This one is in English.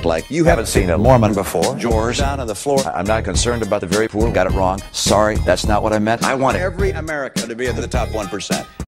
act like you haven't seen a Mormon before. Drawers down on the floor. I'm not concerned about the very poor. Got it wrong. Sorry, that's not what I meant. I want every American to be in the top 1%.